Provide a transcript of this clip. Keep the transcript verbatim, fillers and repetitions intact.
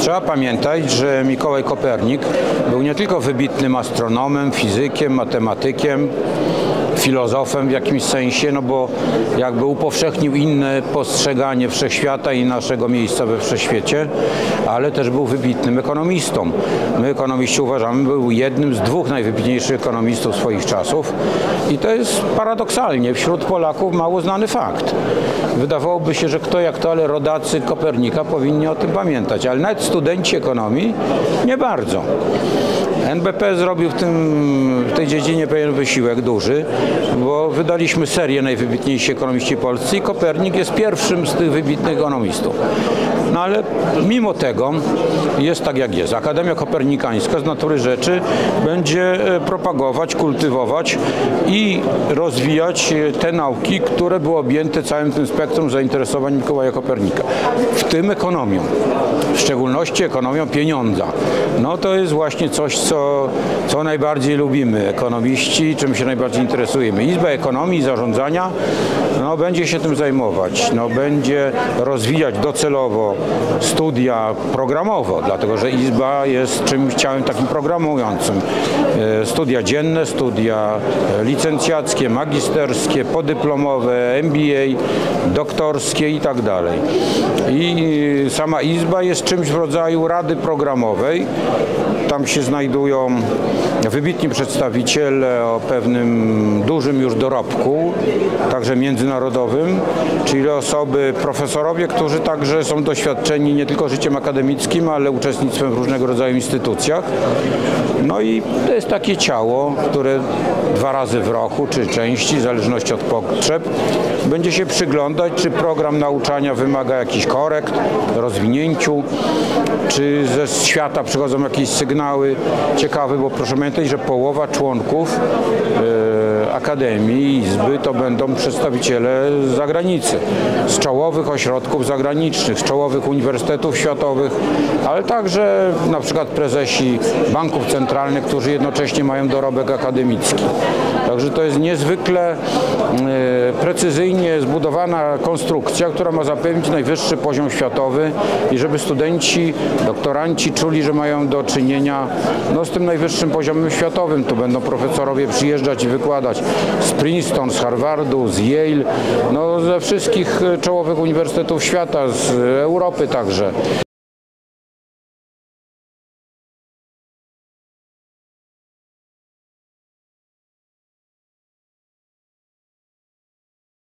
Trzeba pamiętać, że Mikołaj Kopernik był nie tylko wybitnym astronomem, fizykiem, matematykiem, filozofem w jakimś sensie, no bo jakby upowszechnił inne postrzeganie wszechświata i naszego miejsca we wszechświecie, ale też był wybitnym ekonomistą. My ekonomiści uważamy, był jednym z dwóch najwybitniejszych ekonomistów swoich czasów i to jest paradoksalnie wśród Polaków mało znany fakt. Wydawałoby się, że kto jak to, ale rodacy Kopernika powinni o tym pamiętać, ale nawet studenci ekonomii nie bardzo. N B P zrobił w, tym, w tej dziedzinie pewien wysiłek duży, bo wydaliśmy serię najwybitniejsi ekonomiści polscy i Kopernik jest pierwszym z tych wybitnych ekonomistów. No ale mimo tego jest tak jak jest. Akademia Kopernikańska z natury rzeczy będzie propagować, kultywować i rozwijać te nauki, które były objęte całym tym spektrum zainteresowań Mikołaja Kopernika, w tym ekonomią, w szczególności ekonomią pieniądza. No to jest właśnie coś, co, co najbardziej lubimy ekonomiści, czym się najbardziej interesujemy. Izba Ekonomii i Zarządzania no, będzie się tym zajmować, no, będzie rozwijać docelowo studia programowo, dlatego że Izba jest czymś ciałem takim programującym. Studia dzienne, studia licencjackie, magisterskie, podyplomowe, M B A, doktorskie i tak dalej. I sama Izba jest czymś w rodzaju rady programowej. Tam się znajdują wybitni przedstawiciele o pewnym dużym już dorobku, także międzynarodowym, czyli osoby, profesorowie, którzy także są doświadczeni nie tylko życiem akademickim, ale uczestnictwem w różnego rodzaju instytucjach. No i to jest takie ciało, które dwa razy w roku, czy częściej, w zależności od potrzeb, będzie się przyglądać, czy program nauczania wymaga jakichś korekt, rozwinięciu, czy ze świata przychodzą jakieś sygnały ciekawe, bo proszę pamiętać, że połowa członków e, Akademii, Izby to będą przedstawiciele z zagranicy, z czołowych ośrodków zagranicznych, z czołowych uniwersytetów światowych, ale także na przykład prezesi banków centralnych, którzy jednocześnie mają dorobek akademicki. Także to jest niezwykle e, precyzyjnie zbudowana konstrukcja, która ma zapewnić najwyższy poziom światowy i żeby studenci, doktoranci czuli, że mają do czynienia no, z tym najwyższym poziomem światowym. Tu będą profesorowie przyjeżdżać i wykładać z Princeton, z Harvardu, z Yale, no, ze wszystkich czołowych uniwersytetów świata, z Europy także.